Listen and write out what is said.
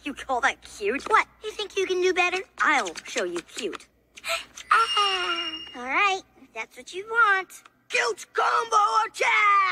You call that cute? What? You think you can do better? I'll show you cute. All right, if that's what you want. Cute combo attack!